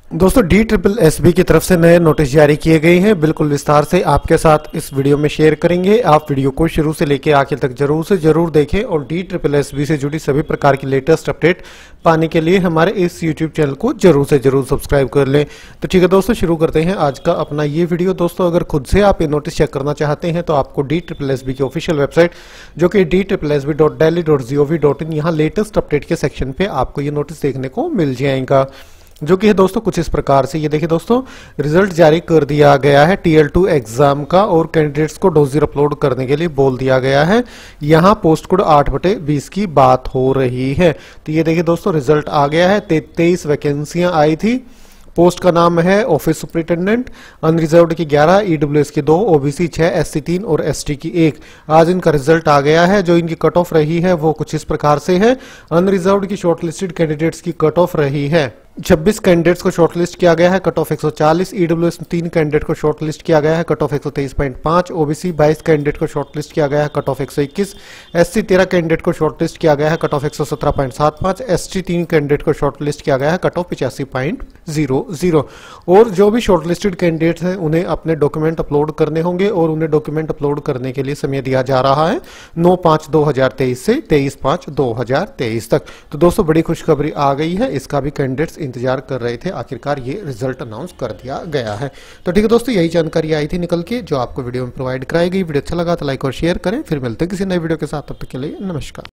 दोस्तों DSSB की तरफ से नए नोटिस जारी किए गए हैं। बिल्कुल विस्तार से आपके साथ इस वीडियो में शेयर करेंगे। आप वीडियो को शुरू से लेकर आखिर तक जरूर से जरूर देखें और DSSB से जुड़ी सभी प्रकार की लेटेस्ट अपडेट पाने के लिए हमारे इस YouTube चैनल को जरूर से जरूर सब्सक्राइब कर लें। तो ठीक है दोस्तों, शुरू करते हैं आज का अपना ये वीडियो। दोस्तों अगर खुद से आप ये नोटिस चेक करना चाहते हैं तो आपको DSSB की ऑफिशियल वेबसाइट जो कि DSSB.delhi.gov.in यहाँ लेटेस्ट अपडेट के सेक्शन पे आपको ये नोटिस देखने को मिल जाएगा, जो कि है दोस्तों कुछ इस प्रकार से। ये देखिए दोस्तों, रिजल्ट जारी कर दिया गया है TL2 एग्जाम का और कैंडिडेट्स को डोजियर अपलोड करने के लिए बोल दिया गया है। यहाँ पोस्ट कोड 8/20 की बात हो रही है। तो ये देखिए दोस्तों, रिजल्ट आ गया है। 23 वैकेंसियां आई थी। पोस्ट का नाम है ऑफिस सुपरिटेंडेंट। अनरिजर्व्ड की 11, EWS की 2, OBC 6, SC 3 और ST की 1। आज इनका रिजल्ट आ गया है। जो इनकी कट ऑफ रही है वो कुछ इस प्रकार से है। अनरिजर्व्ड की शॉर्टलिस्टेड कैंडिडेट्स की कट ऑफ रही है 26 कैंडिडेट्स को शॉर्टलिस्ट किया गया है, कट ऑफ 140। EWS 3 कैंडिडेट को शॉर्टलिस्ट किया गया है, कट ऑफ 123.5। OBC 22 कैंडिडेट को शॉर्टलिस्ट किया गया है, कट ऑफ 121। SC 13 कैंडिडेट को शॉर्टलिस्ट किया गया है, कट ऑफ 117.75। ST 3 कैंडिडेट को शॉर्टलिस्ट किया गया है, कट ऑफ 85.00। और जो भी शॉर्टलिस्टेड कैंडिडेट्स हैं उन्हें अपने डॉक्यूमेंट अपलोड करने होंगे और उन्हें डॉक्यूमेंट अपलोड करने के लिए समय दिया जा रहा है 9/5/2023 से 23/5/2023 तक। तो दोस्तों बड़ी खुशखबरी आ गई है। इसका भी कैंडिडेट्स इंतजार कर रहे थे, आखिरकार ये रिजल्ट अनाउंस कर दिया गया है। तो ठीक है दोस्तों, यही जानकारी आई थी निकल के जो आपको वीडियो में प्रोवाइड कराई गई। वीडियो अच्छा लगा तो लाइक और शेयर करें। फिर मिलते हैं किसी नए वीडियो के साथ, तब तक के लिए नमस्कार।